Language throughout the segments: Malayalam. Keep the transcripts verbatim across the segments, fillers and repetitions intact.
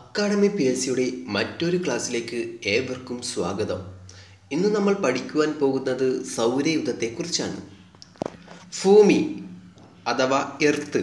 അക്കാഡമി പി എസ് സിയുടെ മറ്റൊരു ക്ലാസ്സിലേക്ക് ഏവർക്കും സ്വാഗതം. ഇന്ന് നമ്മൾ പഠിക്കുവാൻ പോകുന്നത് സൗരയൂഥത്തെക്കുറിച്ചാണ്. ഭൂമി അഥവാ എർത്ത്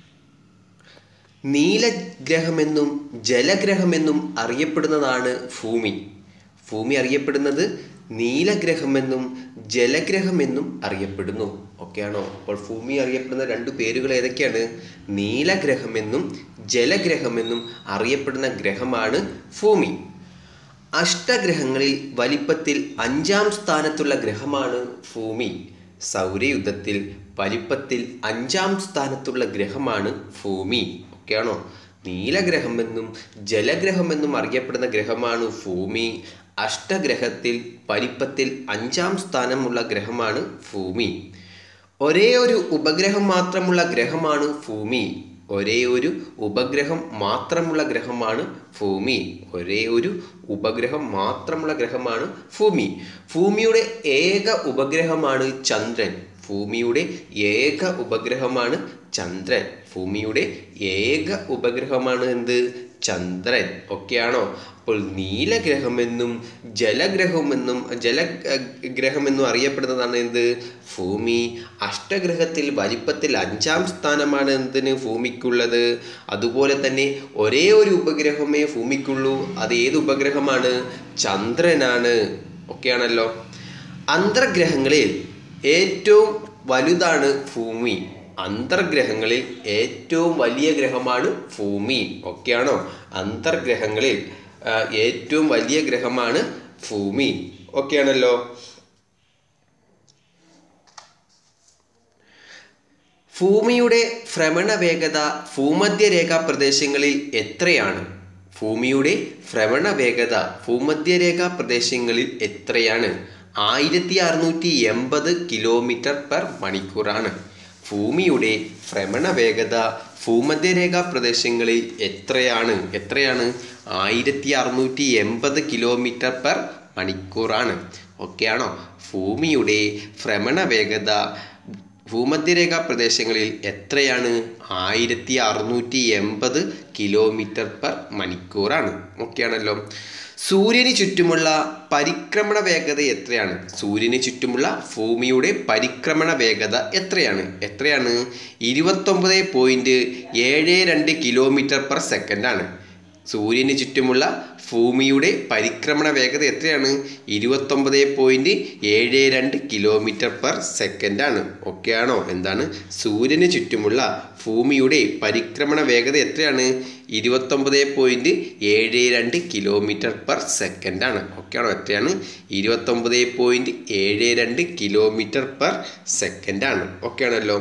നീലഗ്രഹമെന്നും ജലഗ്രഹമെന്നും അറിയപ്പെടുന്നതാണ് ഭൂമി. ഭൂമി അറിയപ്പെടുന്നത് നീലഗ്രഹമെന്നും ജലഗ്രഹമെന്നും അറിയപ്പെടുന്നു. ഓക്കെയാണോ? അപ്പോൾ ഭൂമി അറിയപ്പെടുന്ന രണ്ട് പേരുകൾ ഏതൊക്കെയാണ്? നീലഗ്രഹമെന്നും ജലഗ്രഹമെന്നും അറിയപ്പെടുന്ന ഗ്രഹമാണ് ഭൂമി. അഷ്ടഗ്രഹങ്ങളിൽ വലിപ്പത്തിൽ അഞ്ചാം സ്ഥാനത്തുള്ള ഗ്രഹമാണ് ഭൂമി. സൗരയൂഥത്തിൽ വലിപ്പത്തിൽ അഞ്ചാം സ്ഥാനത്തുള്ള ഗ്രഹമാണ് ഭൂമി. ഓക്കെയാണോ? നീലഗ്രഹമെന്നും ജലഗ്രഹമെന്നും അറിയപ്പെടുന്ന ഗ്രഹമാണ് ഭൂമി. അഷ്ടഗ്രഹത്തിൽ വലിപ്പത്തിൽ അഞ്ചാം സ്ഥാനമുള്ള ഗ്രഹമാണ് ഭൂമി. ഒരേ ഒരു ഉപഗ്രഹം മാത്രമുള്ള ഗ്രഹമാണ് ഭൂമി. ഒരേ ഒരു ഉപഗ്രഹം മാത്രമുള്ള ഗ്രഹമാണ് ഭൂമി. ഒരേ ഒരു ഉപഗ്രഹം മാത്രമുള്ള ഗ്രഹമാണ് ഭൂമി. ഭൂമിയുടെ ഏക ഉപഗ്രഹമാണ് ചന്ദ്രൻ. ഭൂമിയുടെ ഏക ഉപഗ്രഹമാണ് ചന്ദ്രൻ. ഭൂമിയുടെ ഏക ഉപഗ്രഹമാണ് എന്ത്? ചന്ദ്രൻ. ഓക്കെയാണോ? അപ്പോൾ നീലഗ്രഹമെന്നും ജലഗ്രഹമെന്നും ജലഗ്രഹമെന്നും അറിയപ്പെടുന്നതാണ് എന്ത്? ഭൂമി. അഷ്ടഗ്രഹത്തിൽ വലിപ്പത്തിൽ അഞ്ചാം സ്ഥാനമാണ് എന്തിന്? ഭൂമിക്കുള്ളത്. അതുപോലെ തന്നെ ഒരേ ഒരു ഉപഗ്രഹമേ ഭൂമിക്കുള്ളൂ. അത് ഏത് ഉപഗ്രഹമാണ്? ചന്ദ്രനാണ്. ഓക്കെയാണല്ലോ. അന്തർഗ്രഹങ്ങളിൽ ഏറ്റവും വലുതാണ് ഭൂമി. അന്തർഗ്രഹങ്ങളിൽ ഏറ്റവും വലിയ ഗ്രഹമാണ് ഭൂമി. ഓക്കെയാണോ? അന്തർഗ്രഹങ്ങളിൽ ഏറ്റവും വലിയ ഗ്രഹമാണ് ഭൂമി. ഓക്കെയാണല്ലോ. ഭൂമിയുടെ ഭ്രമണ വേഗത ഭൂമധ്യരേഖാ പ്രദേശങ്ങളിൽ എത്രയാണ്? ഭൂമിയുടെ ഭ്രമണ വേഗത ഭൂമധ്യരേഖാ പ്രദേശങ്ങളിൽ എത്രയാണ്? ആയിരത്തി അറുന്നൂറ്റി എൺപത് കിലോമീറ്റർ പെർ മണിക്കൂറാണ്. ഭൂമിയുടെ ഭ്രമണ വേഗത ഭൂമധ്യരേഖാ പ്രദേശങ്ങളിൽ എത്രയാണ്? എത്രയാണ്? ആയിരത്തി അറുന്നൂറ്റി എൺപത് കിലോമീറ്റർ പെർ മണിക്കൂറാണ്. ഓക്കെയാണോ? ഭൂമിയുടെ ഭ്രമണ വേഗത ഭൂമധ്യരേഖാ പ്രദേശങ്ങളിൽ എത്രയാണ്? ആയിരത്തി അറുന്നൂറ്റി എൺപത് കിലോമീറ്റർ പെർ മണിക്കൂറാണ്. ഓക്കെയാണല്ലോ. സൂര്യന് ചുറ്റുമുള്ള പരിക്രമണ വേഗത എത്രയാണ്? സൂര്യന് ചുറ്റുമുള്ള ഭൂമിയുടെ പരിക്രമണ വേഗത എത്രയാണ്? എത്രയാണ്? ഇരുപത്തൊമ്പത് പോയിന്റ് ഏഴ് രണ്ട് കിലോമീറ്റർ പെർ സെക്കൻഡാണ്. സൂര്യന് ചുറ്റുമുള്ള ഭൂമിയുടെ പരിക്രമണ വേഗത എത്രയാണ്? ഇരുപത്തൊമ്പത് പോയിന്റ് ഏഴ് രണ്ട് കിലോമീറ്റർ പെർ സെക്കൻഡാണ്. ഓക്കെയാണോ? എന്താണ്? സൂര്യന് ചുറ്റുമുള്ള ഭൂമിയുടെ പരിക്രമണ വേഗത എത്രയാണ്? ഇരുപത്തൊമ്പത് പോയിന്റ് ഏഴ് രണ്ട് കിലോമീറ്റർ പെർ സെക്കൻഡാണ്. ഓക്കെയാണോ? എത്രയാണ്? ഇരുപത്തൊമ്പത് പോയിന്റ് ഏഴ് രണ്ട് കിലോമീറ്റർ പെർ സെക്കൻഡാണ്. ഓക്കെയാണല്ലോ.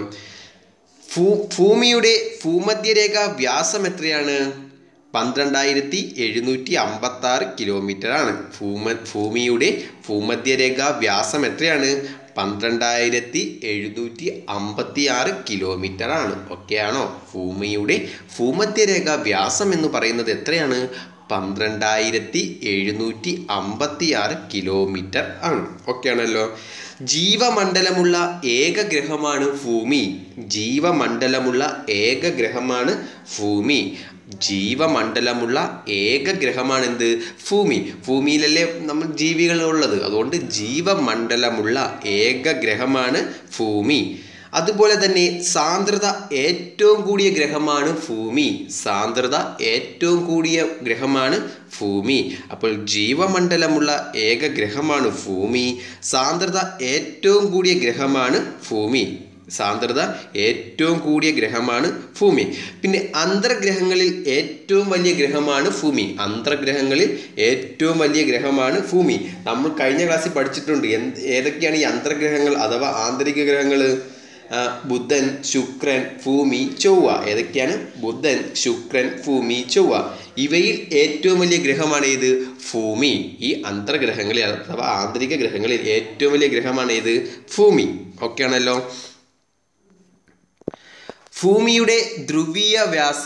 ഭൂ ഭൂമിയുടെ ഭൂമധ്യരേഖ വ്യാസം എത്രയാണ്? പന്ത്രണ്ടായിരത്തി എഴുന്നൂറ്റി അമ്പത്തി ആറ് കിലോമീറ്റർ ആണ്. ഭൂമ ഭൂമിയുടെ ഭൂമധ്യരേഖ വ്യാസം എത്രയാണ്? പന്ത്രണ്ടായിരത്തി എഴുന്നൂറ്റി അമ്പത്തി ആറ് കിലോമീറ്റർ ആണ്. ഓക്കെയാണോ? ഭൂമിയുടെ ഭൂമധ്യരേഖ വ്യാസം എന്ന് പറയുന്നത് എത്രയാണ്? പന്ത്രണ്ടായിരത്തി എഴുന്നൂറ്റി അമ്പത്തി ആറ് കിലോമീറ്റർ ആണ്. ഓക്കെയാണല്ലോ. ജീവമണ്ഡലമുള്ള ഏക ഗ്രഹമാണ് ഭൂമി. ജീവമണ്ഡലമുള്ള ഏക ഗ്രഹമാണ് ഭൂമി. ജീവമണ്ഡലമുള്ള ഏക ഗ്രഹമാണ് എന്ത്? ഭൂമി. ഭൂമിയിലല്ലേ നമ്മൾ ജീവികൾ ഉള്ളത്. അതുകൊണ്ട് ജീവമണ്ഡലമുള്ള ഏക ഗ്രഹമാണ് ഭൂമി. അതുപോലെ തന്നെ സാന്ദ്രത ഏറ്റവും കൂടിയ ഗ്രഹമാണ് ഭൂമി. സാന്ദ്രത ഏറ്റവും കൂടിയ ഗ്രഹമാണ് ഭൂമി. അപ്പോൾ ജീവമണ്ഡലമുള്ള ഏക ഗ്രഹമാണ് ഭൂമി. സാന്ദ്രത ഏറ്റവും കൂടിയ ഗ്രഹമാണ് ഭൂമി. സാന്ദ്രത ഏറ്റവും കൂടിയ ഗ്രഹമാണ് ഭൂമി. പിന്നെ അന്തർഗ്രഹങ്ങളിൽ ഏറ്റവും വലിയ ഗ്രഹമാണ് ഭൂമി. അന്തർഗ്രഹങ്ങളിൽ ഏറ്റവും വലിയ ഗ്രഹമാണ് ഭൂമി. നമ്മൾ കഴിഞ്ഞ ക്ലാസ്സിൽ പഠിച്ചിട്ടുണ്ട് എന്ത് ഏതൊക്കെയാണ് ഈ അന്തർഗ്രഹങ്ങൾ അഥവാ ആന്തരിക ഗ്രഹങ്ങൾ? ബുധൻ, ശുക്രൻ, ഭൂമി, ചൊവ്വ. ഏതൊക്കെയാണ്? ബുധൻ, ശുക്രൻ, ഭൂമി, ചൊവ്വ. ഇവയിൽ ഏറ്റവും വലിയ ഗ്രഹമാണ് ഏത്? ഭൂമി. ഈ അന്തർഗ്രഹങ്ങളിൽ അഥവാ ആന്തരിക ഗ്രഹങ്ങളിൽ ഏറ്റവും വലിയ ഗ്രഹമാണ് ഏത്? ഭൂമി. ഓക്കെ ആണല്ലോ. ഭൂമിയുടെ ധ്രുവീയ വ്യാസം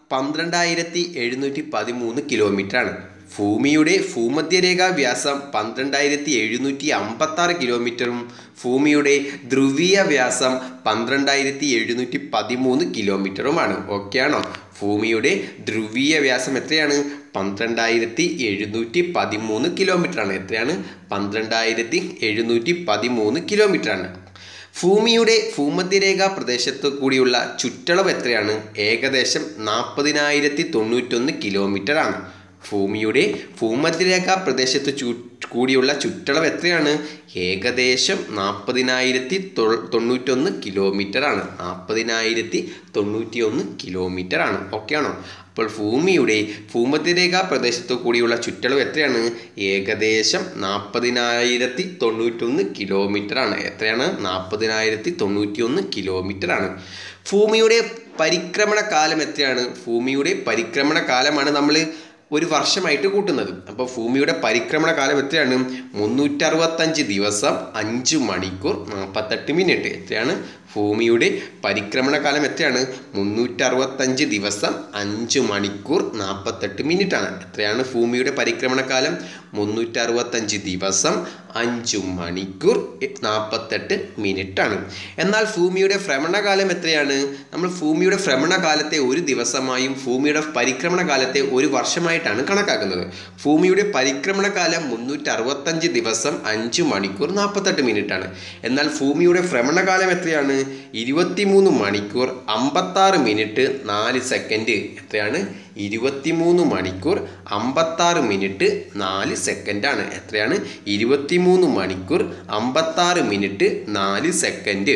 പന്ത്രണ്ടായിരത്തി എഴുന്നൂറ്റി പതിമൂന്ന് കിലോമീറ്റർ ആണ്. ഭൂമിയുടെ ഭൂമധ്യരേഖാ വ്യാസം പന്ത്രണ്ടായിരത്തി എഴുന്നൂറ്റി അമ്പത്തി ആറ് കിലോമീറ്ററും ഭൂമിയുടെ ധ്രുവീയ വ്യാസം പന്ത്രണ്ടായിരത്തി എഴുന്നൂറ്റി പതിമൂന്ന് കിലോമീറ്ററുമാണ്. ഓക്കെയാണോ? ഭൂമിയുടെ ധ്രുവീയ വ്യാസം എത്രയാണ്? പന്ത്രണ്ടായിരത്തി എഴുന്നൂറ്റി പതിമൂന്ന് കിലോമീറ്റർ ആണ്. എത്രയാണ്? പന്ത്രണ്ടായിരത്തി എഴുന്നൂറ്റി പതിമൂന്ന് കിലോമീറ്റർ ആണ്. ഭൂമിയുടെ ഭൂമധ്യരേഖാ പ്രദേശത്ത് കൂടിയുള്ള ചുറ്റളവ് എത്രയാണ്? ഏകദേശം നാൽപ്പതിനായിരത്തി തൊണ്ണൂറ്റൊന്ന് കിലോമീറ്റർ ആണ്. ഭൂമിയുടെ ഭൂമധ്യരേഖാ പ്രദേശത്ത് ചു കൂടിയുള്ള ചുറ്റളവ് എത്രയാണ്? ഏകദേശം നാൽപ്പതിനായിരത്തി തൊ തൊണ്ണൂറ്റൊന്ന് കിലോമീറ്റർ ആണ്. നാൽപ്പതിനായിരത്തി തൊണ്ണൂറ്റി ഒന്ന് കിലോമീറ്റർ ആണ്. ഓക്കെയാണോ? അപ്പോൾ ഭൂമിയുടെ ഭൂമധ്യരേഖാ പ്രദേശത്ത് കൂടിയുള്ള ചുറ്റളവ് എത്രയാണ്? ഏകദേശം നാൽപ്പതിനായിരത്തി തൊണ്ണൂറ്റൊന്ന് കിലോമീറ്റർ ആണ്. എത്രയാണ്? നാൽപ്പതിനായിരത്തി തൊണ്ണൂറ്റി ഒന്ന് കിലോമീറ്റർ ആണ്. ഭൂമിയുടെ പരിക്രമണ കാലം എത്രയാണ്? ഭൂമിയുടെ പരിക്രമണ കാലമാണ് നമ്മൾ ഒരു വർഷമായിട്ട് കൂട്ടുന്നത്. അപ്പോൾ ഭൂമിയുടെ പരിക്രമണ കാലം എത്രയാണ്? മുന്നൂറ്ററുപത്തഞ്ച് ദിവസം അഞ്ച് മണിക്കൂർ നാൽപ്പത്തെട്ട് മിനിറ്റ്. എത്രയാണ്? ഭൂമിയുടെ പരിക്രമണ കാലം എത്രയാണ്? മുന്നൂറ്ററുപത്തഞ്ച് ദിവസം അഞ്ച് മണിക്കൂർ നാൽപ്പത്തെട്ട് മിനിറ്റ് ആണ്. എത്രയാണ് ഭൂമിയുടെ പരിക്രമണ കാലം? മുന്നൂറ്ററുപത്തഞ്ച് ദിവസം അഞ്ച് മണിക്കൂർ നാൽപ്പത്തെട്ട് മിനിറ്റ് ആണ്. എന്നാൽ ഭൂമിയുടെ ഭ്രമണകാലം എത്രയാണ്? നമ്മൾ ഭൂമിയുടെ ഭ്രമണകാലത്തെ ഒരു ദിവസമായും ഭൂമിയുടെ പരിക്രമണ കാലത്തെ ഒരു വർഷമായിട്ടാണ് കണക്കാക്കുന്നത്. ഭൂമിയുടെ പരിക്രമണ കാലം മുന്നൂറ്ററുപത്തഞ്ച് ദിവസം അഞ്ച് മണിക്കൂർ നാൽപ്പത്തെട്ട് മിനിറ്റ് ആണ്. എന്നാൽ ഭൂമിയുടെ ഭ്രമണകാലം എത്രയാണ്? ഇരുപത്തിമൂന്ന് മണിക്കൂർ അമ്പത്താറ് മിനിറ്റ് നാല് സെക്കൻഡ്. എത്രയാണ്? ഇരുപത്തിമൂന്ന് മണിക്കൂർ അമ്പത്താറ് മിനിറ്റ് നാല് സെക്കൻഡാണ്. എത്രയാണ്? ഇരുപത്തിമൂന്ന് മണിക്കൂർ അമ്പത്താറ് മിനിറ്റ് നാല് സെക്കൻഡ്.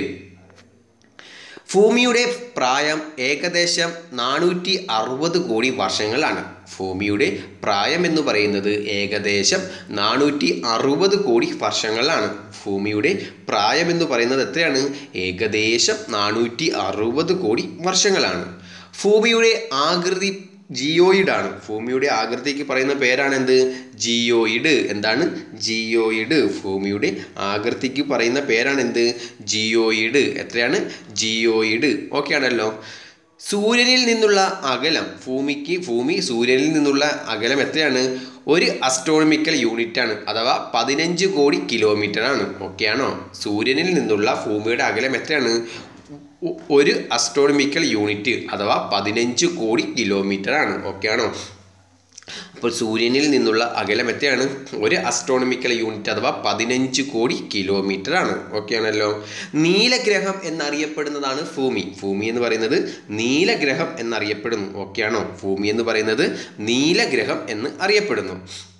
ഭൂമിയുടെ പ്രായം ഏകദേശം നാനൂറ്റി അറുപത് കോടി വർഷങ്ങളാണ്. ഭൂമിയുടെ പ്രായം എന്ന് പറയുന്നത് ഏകദേശം നാനൂറ്റി അറുപത് കോടി വർഷങ്ങളാണ്. ഭൂമിയുടെ പ്രായം എന്ന് പറയുന്നത് എത്രയാണ്? ഏകദേശം നാനൂറ്റി അറുപത് കോടി വർഷങ്ങളാണ്. ഭൂമിയുടെ ആകൃതി ജിയോയിഡ് ആണ്. ഭൂമിയുടെ ആകൃതിക്ക് പറയുന്ന പേരാണ് എന്ത്? ജിയോയിഡ്. എന്താണ്? ജിയോയിഡ്. ഭൂമിയുടെ ആകൃതിക്ക് പറയുന്ന പേരാണ് എന്ത്? ജിയോയിഡ്. എത്രയാണ്? ജിയോയിഡ്. ഓക്കെ ആണല്ലോ. സൂര്യനിൽ നിന്നുള്ള അകലം ഭൂമിക്ക് ഭൂമി സൂര്യനിൽ നിന്നുള്ള അകലം എത്രയാണ്? ഒരു അസ്ട്രോണമിക്കൽ യൂണിറ്റ് ആണ്, അഥവാ പതിനഞ്ച് കോടി കിലോമീറ്റർ ആണ്. ഓക്കെയാണോ? സൂര്യനിൽ നിന്നുള്ള ഭൂമിയുടെ അകലം എത്രയാണ്? ഒരു അസ്ട്രോണമിക്കൽ യൂണിറ്റ് അഥവാ പതിനഞ്ച് കോടി കിലോമീറ്റർ ആണ്. ഓക്കെയാണോ? അപ്പോൾ സൂര്യനിൽ നിന്നുള്ള അകലം എത്രയാണ്? ഒരു അസ്ട്രോണമിക്കൽ യൂണിറ്റ് അഥവാ പതിനഞ്ച് കോടി കിലോമീറ്റർ ആണ്. ഓക്കെ ആണല്ലോ. നീലഗ്രഹം എന്നറിയപ്പെടുന്നതാണ് ഭൂമി. ഭൂമി എന്ന് പറയുന്നത് നീലഗ്രഹം എന്നറിയപ്പെടുന്നു. ഓക്കെയാണോ? ഭൂമി എന്ന് പറയുന്നത് നീലഗ്രഹം എന്ന് അറിയപ്പെടുന്നു.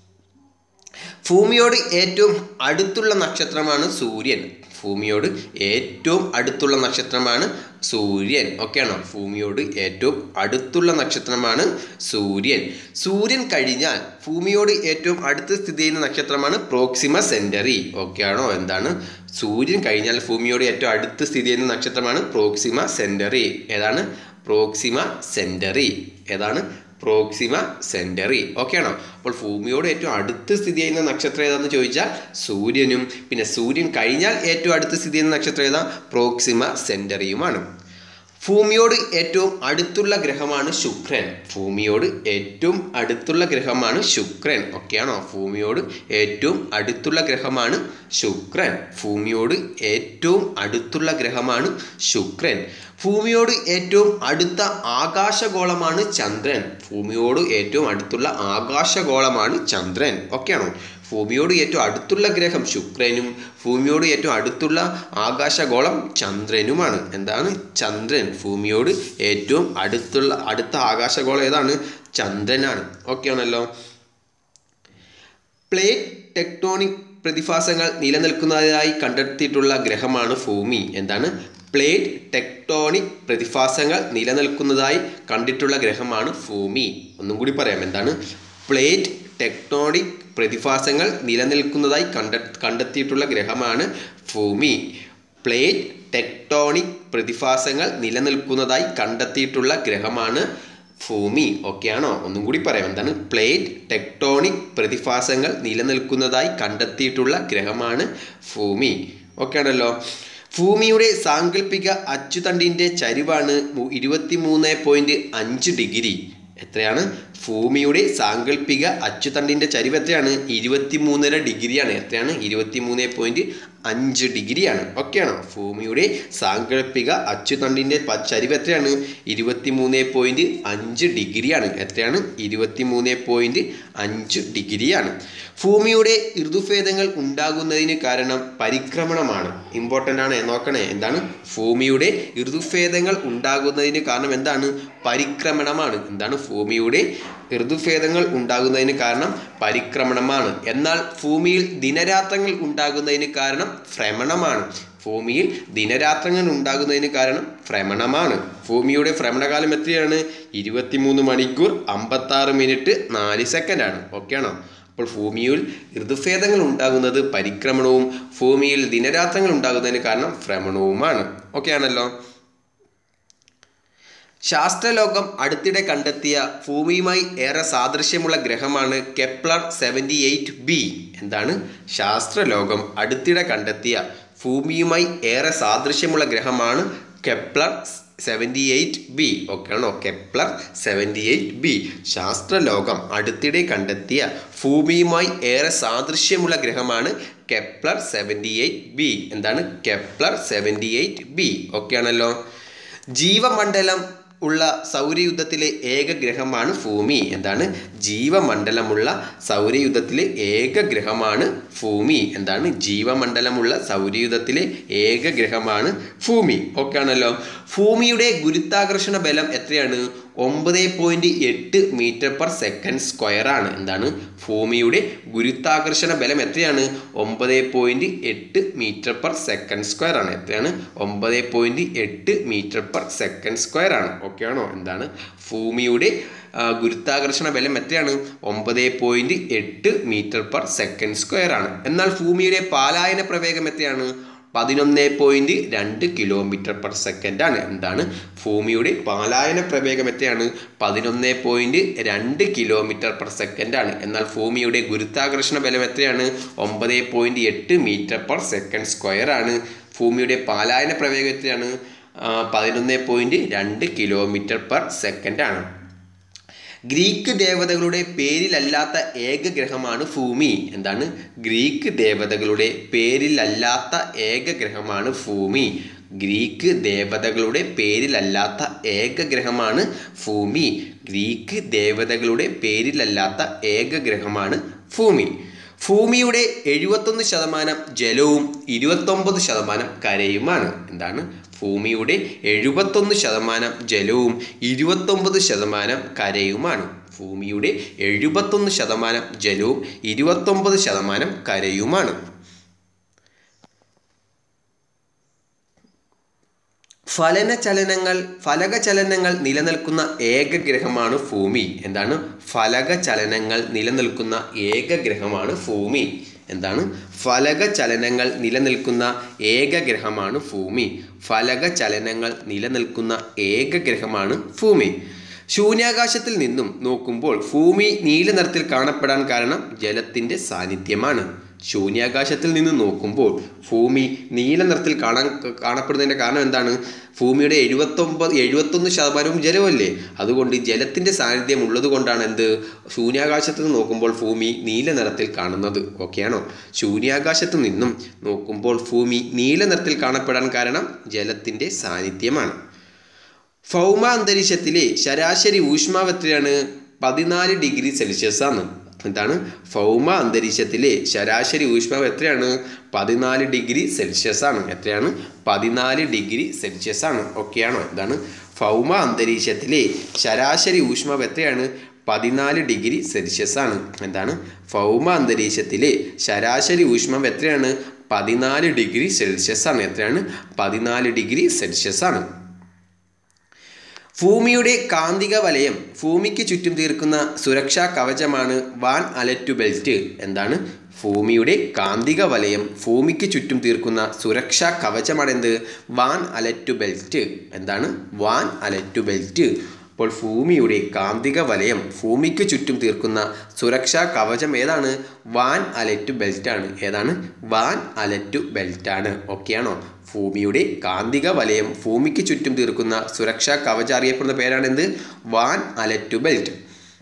ഭൂമിയോട് ഏറ്റവും അടുത്തുള്ള നക്ഷത്രമാണ് സൂര്യൻ. ഭൂമിയോട് ഏറ്റവും അടുത്തുള്ള നക്ഷത്രമാണ് സൂര്യൻ. ഓക്കെയാണോ? ഭൂമിയോട് ഏറ്റവും അടുത്തുള്ള നക്ഷത്രമാണ് സൂര്യൻ. സൂര്യൻ കഴിഞ്ഞാൽ ഭൂമിയോട് ഏറ്റവും അടുത്ത് സ്ഥിതി ചെയ്യുന്ന നക്ഷത്രമാണ് പ്രോക്സിമ സെന്ററി. ഓക്കെയാണോ? എന്താണ്? സൂര്യൻ കഴിഞ്ഞാൽ ഭൂമിയോട് ഏറ്റവും അടുത്ത് സ്ഥിതി ചെയ്യുന്ന നക്ഷത്രമാണ് പ്രോക്സിമ സെന്ററി. ഏതാണ്? Proxima Centauri. ഏതാണ്? പ്രോക്സിമ സെന്ററി. ഓക്കെ ആണോ? അപ്പോൾ ഭൂമിയോട് ഏറ്റവും അടുത്ത് സ്ഥിതി ചെയ്യുന്ന നക്ഷത്രം ഏതാണെന്ന് ചോദിച്ചാൽ സൂര്യനും, പിന്നെ സൂര്യൻ കഴിഞ്ഞാൽ ഏറ്റവും അടുത്ത് സ്ഥിതി ചെയ്യുന്ന നക്ഷത്രം ഏതാ? പ്രോക്സിമ സെന്ററിയുമാണ്. ഭൂമിയോട് ഏറ്റവും അടുത്തുള്ള ഗ്രഹമാണ് ശുക്രൻ. ഭൂമിയോട് ഏറ്റവും അടുത്തുള്ള ഗ്രഹമാണ് ശുക്രൻ. ഓക്കെയാണോ? ഭൂമിയോട് ഏറ്റവും അടുത്തുള്ള ഗ്രഹമാണ് ശുക്രൻ. ഭൂമിയോട് ഏറ്റവും അടുത്തുള്ള ഗ്രഹമാണ് ശുക്രൻ. ഭൂമിയോട് ഏറ്റവും അടുത്ത ആകാശഗോളമാണ് ചന്ദ്രൻ. ഭൂമിയോട് ഏറ്റവും അടുത്തുള്ള ആകാശഗോളമാണ് ചന്ദ്രൻ. ഓക്കെയാണോ? ഭൂമിയോട് ഏറ്റവും അടുത്തുള്ള ഗ്രഹം ശുക്രനും ഭൂമിയോട് ഏറ്റവും അടുത്തുള്ള ആകാശഗോളം ചന്ദ്രനുമാണ്. എന്താണ്? ചന്ദ്രൻ. ഭൂമിയോട് ഏറ്റവും അടുത്തുള്ള അടുത്ത ആകാശഗോളം ഏതാണ്? ചന്ദ്രനാണ്. ഓക്കെ ആണല്ലോ. പ്ലേറ്റ് ടെക്ടോണിക് പ്രതിഭാസങ്ങൾ നിലനിൽക്കുന്നതായി കണ്ടെത്തിയിട്ടുള്ള ഗ്രഹമാണ് ഭൂമി. എന്താണ്? പ്ലേറ്റ് ടെക്ടോണിക് പ്രതിഭാസങ്ങൾ നിലനിൽക്കുന്നതായി കണ്ടിട്ടുള്ള ഗ്രഹമാണ് ഭൂമി. ഒന്നും കൂടി പറയാം. എന്താണ്? പ്ലേറ്റ് ടെക്ടോണിക് പ്രതിഭാസങ്ങൾ നിലനിൽക്കുന്നതായി കണ്ട കണ്ടെത്തിയിട്ടുള്ള ഗ്രഹമാണ് ഭൂമി. പ്ലേറ്റ് ടെക്ടോണിക് പ്രതിഭാസങ്ങൾ നിലനിൽക്കുന്നതായി കണ്ടെത്തിയിട്ടുള്ള ഗ്രഹമാണ് ഭൂമി. ഓക്കെ ആണോ? ഒന്നും കൂടി പറയാം. എന്താണ്? പ്ലേറ്റ് ടെക്ടോണിക് പ്രതിഭാസങ്ങൾ നിലനിൽക്കുന്നതായി കണ്ടെത്തിയിട്ടുള്ള ഗ്രഹമാണ് ഭൂമി. ഓക്കെ ആണല്ലോ. ഭൂമിയുടെ സാങ്കല്പിക അച്ചുതണ്ടിൻ്റെ ചരിവാണ് ഇരുപത്തി മൂന്ന് പോയിൻറ്റ് അഞ്ച് ഡിഗ്രി. എത്രയാണ്? ഭൂമിയുടെ സാങ്കല്പിക അച്ചുതണ്ടിൻ്റെ ചരിവ് എത്രയാണ്? ഇരുപത്തി മൂന്നര ഡിഗ്രിയാണ്. എത്രയാണ്? ഇരുപത്തി മൂന്ന് പോയിൻറ്റ് അഞ്ച് ഡിഗ്രിയാണ്. ഓക്കെയാണോ? ഭൂമിയുടെ സാങ്കല്പിക അച്ചുതണ്ടിൻ്റെ ചരിവ് എത്രയാണ്? ഇരുപത്തി മൂന്ന് പോയിൻറ്റ് അഞ്ച് ഡിഗ്രിയാണ്. എത്രയാണ്? ഇരുപത്തി മൂന്ന് പോയിൻറ്റ് അഞ്ച് ഡിഗ്രിയാണ്. ഭൂമിയുടെ ഋതുഭേദങ്ങൾ ഉണ്ടാകുന്നതിന് കാരണം പരിക്രമണമാണ്. ഇമ്പോർട്ടൻ്റ് ആണ്, നോക്കണേ. എന്താണ്? ഭൂമിയുടെ ഋതുഭേദങ്ങൾ ഉണ്ടാകുന്നതിന് കാരണം എന്താണ്? പരിക്രമണമാണ്. എന്താണ്? ഭൂമിയുടെ ഋതുഭേദങ്ങൾ ഉണ്ടാകുന്നതിന് കാരണം പരിക്രമണമാണ്. എന്നാൽ ഭൂമിയിൽ ദിനരാത്രങ്ങൾ ഉണ്ടാകുന്നതിന് കാരണം ഭ്രമണമാണ്. ഭൂമിയിൽ ദിനരാത്രങ്ങൾ ഉണ്ടാകുന്നതിന് കാരണം ഭ്രമണമാണ്. ഭൂമിയുടെ ഭ്രമണകാലം എത്രയാണ്? ഇരുപത്തി മൂന്ന് മണിക്കൂർ അമ്പത്താറ് മിനിറ്റ് നാല് സെക്കൻഡാണ്. ഓക്കെയാണോ? അപ്പോൾ ഭൂമിയിൽ ഋതുഭേദങ്ങൾ ഉണ്ടാകുന്നത് പരിക്രമണവും ഭൂമിയിൽ ദിനരാത്രങ്ങൾ ഉണ്ടാകുന്നതിന് കാരണം ഭ്രമണവുമാണ്. ഓക്കെ ആണല്ലോ. ശാസ്ത്രലോകം അടുത്തിടെ കണ്ടെത്തിയ ഭൂമിയുമായി ഏറെ സാദൃശ്യമുള്ള ഗ്രഹമാണ് കെപ്ലർ സെവൻറ്റി എയ്റ്റ് ബി. എന്താണ്? ശാസ്ത്രലോകം അടുത്തിടെ കണ്ടെത്തിയ ഭൂമിയുമായി ഏറെ സാദൃശ്യമുള്ള ഗ്രഹമാണ് Kepler seventy eight B. Okay ആണോ? Kepler seventy eight B. ശാസ്ത്രലോകം അടുത്തിടെ കണ്ടെത്തിയ ഭൂമിയുമായി ഏറെ സാദൃശ്യമുള്ള ഗ്രഹമാണ് കെപ്ലർ സെവൻറ്റി എയ്റ്റ് ബി. എന്താണ്? Kepler seventy eight B. Okay ആണല്ലോ. ജീവമണ്ഡലം ഉള്ള സൗരയുദ്ധത്തിലെ ഏക ഗ്രഹമാണ് ഭൂമി. എന്താണ്? ജീവമണ്ഡലമുള്ള സൗരയുദ്ധത്തിലെ ഏക ഗ്രഹമാണ് ഭൂമി. എന്താണ്? ജീവമണ്ഡലമുള്ള സൗരയുദ്ധത്തിലെ ഏക ഗ്രഹമാണ് ഭൂമി. ഓക്കെ ആണല്ലോ. ഭൂമിയുടെ ഗുരുത്വാകർഷണ ബലം എത്രയാണ്? ഒമ്പത് പോയിൻറ്റ് എട്ട് മീറ്റർ പെർ സെക്കൻഡ് സ്ക്വയർ ആണ്. എന്താണ്? ഭൂമിയുടെ ഗുരുത്വാകർഷണ ബലം എത്രയാണ്? ഒമ്പത് പോയിൻറ്റ് എട്ട് മീറ്റർ പെർ സെക്കൻഡ് സ്ക്വയർ ആണ്. എത്രയാണ്? ഒമ്പത് പോയിൻറ്റ് എട്ട് മീറ്റർ പെർ സെക്കൻഡ് സ്ക്വയർ ആണ്. ഓക്കെ ആണോ? എന്താണ്? ഭൂമിയുടെ ഗുരുത്വാകർഷണ ബലം എത്രയാണ്? ഒമ്പത് പോയിൻറ്റ് എട്ട് മീറ്റർ പെർ സെക്കൻഡ് സ്ക്വയർ ആണ്. എന്നാൽ ഭൂമിയുടെ പാലായന പ്രവേഗം എത്രയാണ്? പതിനൊന്ന് പോയിൻറ്റ് രണ്ട് കിലോമീറ്റർ പെർ സെക്കൻഡ് ആണ്. എന്താണ്? ഭൂമിയുടെ പാലായന പ്രവേഗം എത്രയാണ്? പതിനൊന്ന് പോയിൻറ്റ് രണ്ട് കിലോമീറ്റർ പെർ സെക്കൻഡ് ആണ്. എന്നാൽ ഭൂമിയുടെ ഗുരുത്വാകർഷണ ബലം എത്രയാണ്? ഒമ്പത് പോയിൻറ്റ് എട്ട് മീറ്റർ പെർ സെക്കൻഡ് സ്ക്വയർ ആണ്. ഭൂമിയുടെ പാലായന പ്രവേഗം എത്രയാണ്? പതിനൊന്ന് പോയിൻറ്റ് രണ്ട് കിലോമീറ്റർ പെർ സെക്കൻഡ് ആണ്. ഗ്രീക്ക് ദേവതകളുടെ പേരിലല്ലാത്ത ഏക ഗ്രഹമാണ് ഭൂമി. എന്താണ്? ഗ്രീക്ക് ദേവതകളുടെ പേരിലല്ലാത്ത ഏക ഗ്രഹമാണ് ഭൂമി. ഗ്രീക്ക് ദേവതകളുടെ പേരിലല്ലാത്ത ഏക ഗ്രഹമാണ് ഭൂമി. ഗ്രീക്ക് ദേവതകളുടെ പേരിലല്ലാത്ത ഏക ഗ്രഹമാണ് ഭൂമി. ഭൂമിയുടെ എഴുപത്തൊന്ന് ശതമാനം ജലവും ഇരുപത്തൊമ്പത് ശതമാനം കരയുമാണ്. എന്താണ്? ഭൂമിയുടെ എഴുപത്തൊന്ന് ശതമാനം ജലവും ഇരുപത്തൊമ്പത് ശതമാനം കരയുമാണ്. ഭൂമിയുടെ എഴുപത്തൊന്ന് ശതമാനം ജലവും ഇരുപത്തൊമ്പത് ശതമാനം കരയുമാണ്. ഫലനചലനങ്ങൾ ഫലകചലനങ്ങൾ നിലനിൽക്കുന്ന ഏക ഗ്രഹമാണ് ഭൂമി. എന്താണ്? ഫലകചലനങ്ങൾ നിലനിൽക്കുന്ന ഏക ഗ്രഹമാണ് ഭൂമി. എന്താണ്? ഫലകചലനങ്ങൾ നിലനിൽക്കുന്ന ഏക ഗ്രഹമാണ് ഭൂമി. ഫലകചലനങ്ങൾ നിലനിൽക്കുന്ന ഏക ഗ്രഹമാണ് ഭൂമി. ശൂന്യാകാശത്തിൽ നിന്നും നോക്കുമ്പോൾ ഭൂമി നീല നിറത്തിൽ കാണപ്പെടാൻ കാരണം ജലത്തിൻ്റെ സാന്നിധ്യമാണ്. ശൂന്യാകാശത്തിൽ നിന്ന് നോക്കുമ്പോൾ ഭൂമി നീല നിറത്തിൽ കാണാൻ കാണപ്പെടുന്നതിൻ്റെ കാരണം എന്താണ്? ഭൂമിയുടെ എഴുപത്തൊമ്പത് എഴുപത്തൊന്ന് ശതമാനവും ജലമല്ലേ. അതുകൊണ്ട് ജലത്തിൻ്റെ സാന്നിധ്യം ഉള്ളത് കൊണ്ടാണ് എന്ത് ശൂന്യാകാശത്ത് നിന്ന് നോക്കുമ്പോൾ ഭൂമി നീല നിറത്തിൽ കാണുന്നത്. ഓക്കെയാണോ? ശൂന്യാകാശത്ത് നിന്നും നോക്കുമ്പോൾ ഭൂമി നീല നിറത്തിൽ കാണപ്പെടാൻ കാരണം ജലത്തിൻ്റെ സാന്നിധ്യമാണ്. ഭൗമ അന്തരീക്ഷത്തിലെ ശരാശരി ഊഷ്മാവ് എത്രയാണ്? പതിനാല് ഡിഗ്രി സെൽഷ്യസ് ആണ്. എന്താണ്? ഭൗമ അന്തരീക്ഷത്തിലെ ശരാശരി ഊഷ്മാവ് എത്രയാണ്? പതിനാല് ഡിഗ്രി സെൽഷ്യസ് ആണ്. എത്രയാണ്? പതിനാല് ഡിഗ്രി സെൽഷ്യസ് ആണ്. ഓക്കെയാണോ? എന്താണ്? ഭൗമ അന്തരീക്ഷത്തിലെ ശരാശരി ഊഷ്മാവ് എത്രയാണ്? പതിനാല് ഡിഗ്രി സെൽഷ്യസ് ആണ്. എന്താണ്? ഭൗമ അന്തരീക്ഷത്തിലെ ശരാശരി ഊഷ്മാവ് എത്രയാണ്? പതിനാല് ഡിഗ്രി സെൽഷ്യസ് ആണ്. എത്രയാണ്? പതിനാല് ഡിഗ്രി സെൽഷ്യസ് ആണ്. ഭൂമിയുടെ കാന്തിക വലയം ഭൂമിക്ക് ചുറ്റും തീർക്കുന്ന സുരക്ഷാ കവചമാണ് വാൻ അലറ്റ് ബെൽറ്റ്. എന്താണ്? ഭൂമിയുടെ കാന്തിക വലയം ഭൂമിക്ക് ചുറ്റും തീർക്കുന്ന സുരക്ഷാ കവചമാണ് എന്ത്? Van Allen belt. എന്താണ്? Van Allen belt. അപ്പോൾ ഭൂമിയുടെ കാന്തിക വലയം ഭൂമിക്ക് ചുറ്റും തീർക്കുന്ന സുരക്ഷാ കവചം ഏതാണ്? വാൻ അലറ്റ് ബെൽറ്റ് ആണ്. ഏതാണ്? വാൻ അലറ്റ് ബെൽറ്റ് ആണ്. ഓക്കെ ആണോ? ഭൂമിയുടെ കാന്തിക വലയം ഭൂമിക്ക് ചുറ്റും തീർക്കുന്ന സുരക്ഷാ കവചം അറിയപ്പെടുന്ന പേരാണ് എന്ത്? Van Allen belt.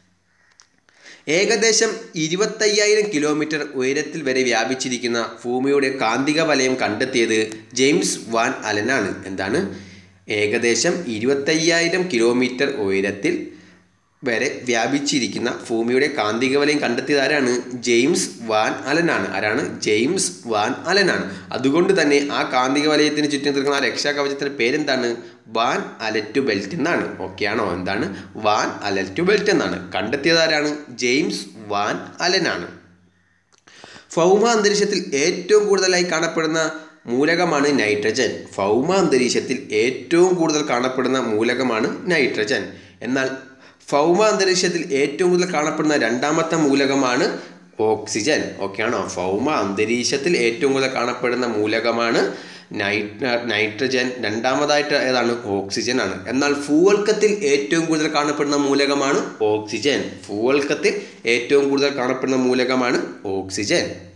ഏകദേശം ഇരുപത്തയ്യായിരം കിലോമീറ്റർ ഉയരത്തിൽ വരെ വ്യാപിച്ചിരിക്കുന്ന ഭൂമിയുടെ കാന്തിക വലയം കണ്ടെത്തിയത് ജെയിംസ് വാൻ അലനാണ്. എന്താണ്? ഏകദേശം ഇരുപത്തയ്യായിരം കിലോമീറ്റർ ഉയരത്തിൽ വരെ വ്യാപിച്ചിരിക്കുന്ന ഭൂമിയുടെ കാന്തിക വലയം കണ്ടെത്തിയത് ആരാണ്? ജെയിംസ് വാൻ അലനാണ്. ആരാണ്? ജെയിംസ് വാൻ അലനാണ്. അതുകൊണ്ട് തന്നെ ആ കാന്തിക വലയത്തിന് ചുറ്റും തീർക്കുന്ന ആ രക്ഷാ കവചത്തിൻ്റെ പേരെന്താണ്? വാൻ അലറ്റ് ബെൽറ്റ് എന്നാണ്. ഓക്കെ ആണോ? എന്താണ്? വാൻ അലറ്റ് ബെൽറ്റ് എന്നാണ്. കണ്ടെത്തിയത് ആരാണ്? ജെയിംസ് വാൻ അലനാണ്. ഭൗമ അന്തരീക്ഷത്തിൽ ഏറ്റവും കൂടുതലായി കാണപ്പെടുന്ന മൂലകമാണ് നൈട്രജൻ. ഭൗമ അന്തരീക്ഷത്തിൽ ഏറ്റവും കൂടുതൽ കാണപ്പെടുന്ന മൂലകമാണ് നൈട്രജൻ. എന്നാൽ ഭൗമ അന്തരീക്ഷത്തിൽ ഏറ്റവും കൂടുതൽ കാണപ്പെടുന്ന രണ്ടാമത്തെ മൂലകമാണ് ഓക്സിജൻ. ഓക്കെ ആണോ? ഭൗമ അന്തരീക്ഷത്തിൽ ഏറ്റവും കൂടുതൽ കാണപ്പെടുന്ന മൂലകമാണ് നൈട്രജൻ. രണ്ടാമതായിട്ട് ഏതാണ്? ഓക്സിജൻ ആണ്. എന്നാൽ ഭൂവൽക്കത്തിൽ ഏറ്റവും കൂടുതൽ കാണപ്പെടുന്ന മൂലകമാണ് ഓക്സിജൻ. ഭൂവൽക്കത്തിൽ ഏറ്റവും കൂടുതൽ കാണപ്പെടുന്ന മൂലകമാണ് ഓക്സിജൻ.